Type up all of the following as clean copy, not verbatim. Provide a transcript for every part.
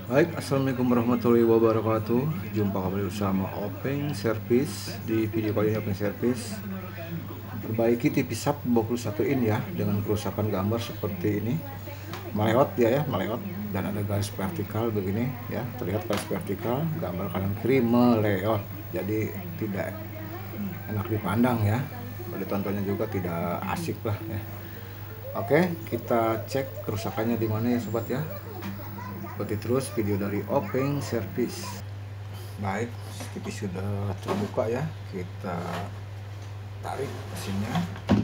Baik, assalamualaikum warahmatullahi wabarakatuh. Jumpa kembali bersama Openg Service. Di video kali ini Openg Service perbaiki TV sub 21 in ya, dengan kerusakan gambar seperti ini. Melewat dia ya, melewat, dan ada garis vertikal begini ya, terlihat garis vertikal, gambar kanan kiri melewat, jadi tidak enak dipandang ya. Kalau ditontonnya juga tidak asik lah ya. Oke, kita cek kerusakannya di mana ya sobat ya. Ikuti terus video dari Openg Service. Baik, TV sudah terbuka ya, kita tarik mesinnya,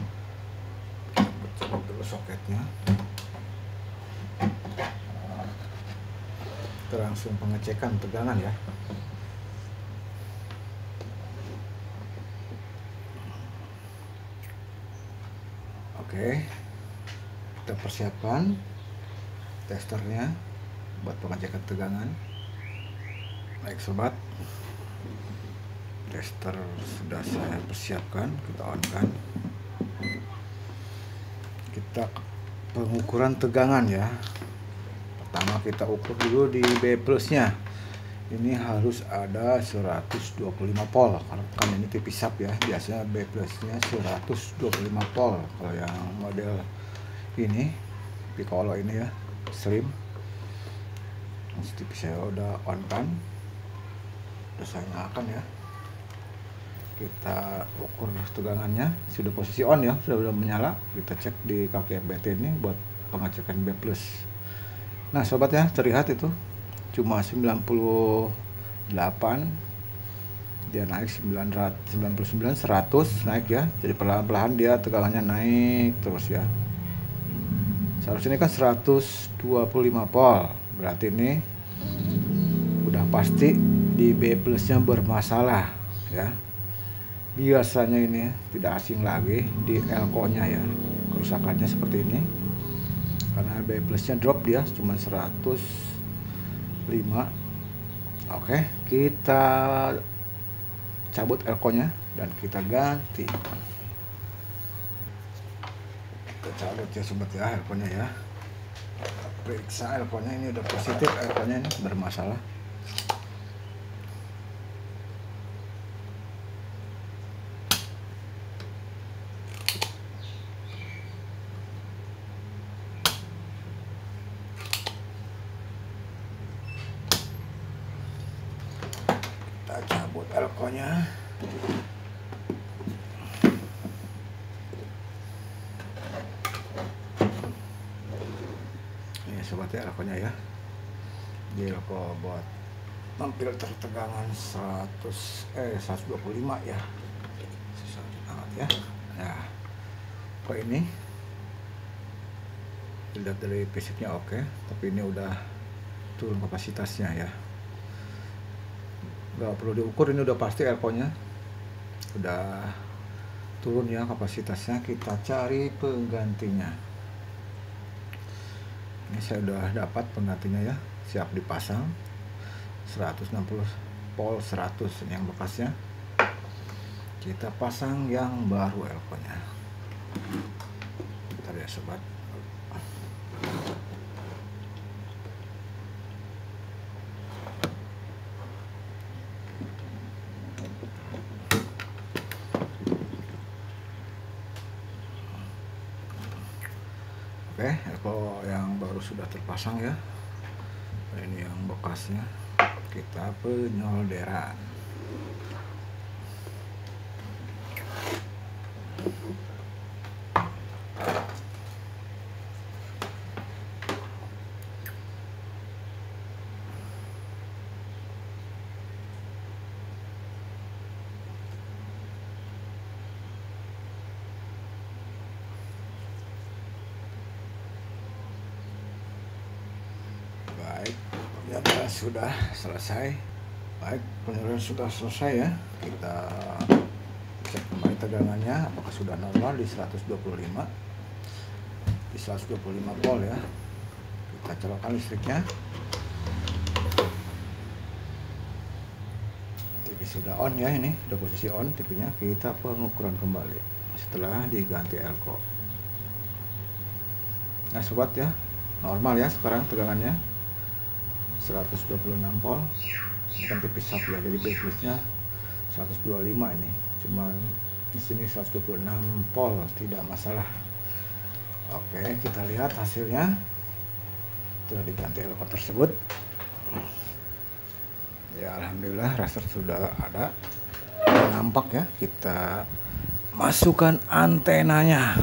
kita copot dulu soketnya, kita langsung pengecekan tegangan ya. Oke, kita persiapkan testernya buat pengecekan tegangan. Baik sobat, tester sudah saya persiapkan, kita on kan. Kita pengukuran tegangan ya. Pertama kita ukur dulu di B plusnya, ini harus ada 125 volt karena kan ini TV sub ya, biasanya B plusnya 125 volt. Kalau yang model ini Piccolo ini ya, slim, TV saya udah on kan, udah saya nyalakan ya. Kita ukur tegangannya, sudah posisi on ya, sudah menyala. Kita cek di kaki FBT ini buat pengecekan B plus. Nah sobat ya, terlihat itu cuma 98, dia naik 99, 100 naik ya, jadi perlahan-lahan dia tegangannya naik terus ya. Seharusnya ini kan 125 volt, berarti ini udah pasti di B plusnya bermasalah ya. Biasanya ini tidak asing lagi di elko nya ya, kerusakannya seperti ini karena B plusnya drop, dia cuma 105. Oke, kita cabut elko nya dan kita ganti. Kita cabut ya sobat ya elko nya ya, periksa elko nya, ini udah positif, elko nya ini bermasalah. Kita cabut elko nya. Ini sobat ya elko nya ya, di elko buat memfilter tegangan 125 ya, susah banget ya. Nah kok ini dilihat dari fisiknya oke, tapi ini udah turun kapasitasnya ya, nggak perlu diukur, ini udah pasti elko nya udah turun ya kapasitasnya. Kita cari penggantinya. Ini saya udah dapat penggantinya ya, siap dipasang, 160 volt 100 yang bekasnya. Kita pasang yang baru elko nya. Bentar ya sobat. Oke, elko yang baru sudah terpasang ya. Ini yang bekasnya, kita penyolderan. Baik, ya sudah selesai. Baik, penyolderan sudah selesai ya. Kita cek kembali tegangannya apakah sudah normal di 125, di 125 volt ya. Kita colokkan listriknya. TV sudah on ya, ini udah posisi on TV nya. Kita pengukuran kembali setelah diganti elko. Nah sobat ya, normal ya sekarang tegangannya 126 volt, bukan TV sub ya, jadi B plusnya 125 ini, cuman di sini 126 volt, tidak masalah. Oke, kita lihat hasilnya. Telah diganti elko tersebut ya, alhamdulillah raster sudah ada, nampak ya. Kita masukkan antenanya,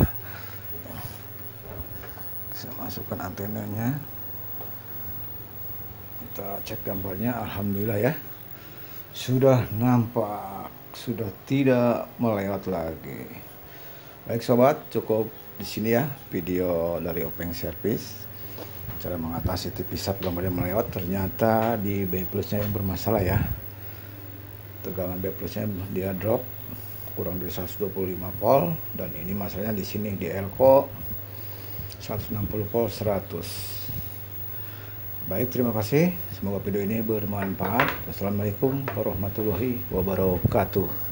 kita cek gambarnya, alhamdulillah ya, sudah nampak, sudah tidak melewat lagi. Baik sobat, cukup di sini ya video dari Openg Service, cara mengatasi TV sub gambarnya melewat. Ternyata di B plusnya yang bermasalah ya, tegangan B plusnya dia drop kurang dari 125 volt, dan ini masalahnya di sini di elko 160 volt 100. Baik, terima kasih, semoga video ini bermanfaat. Assalamualaikum warahmatullahi wabarakatuh.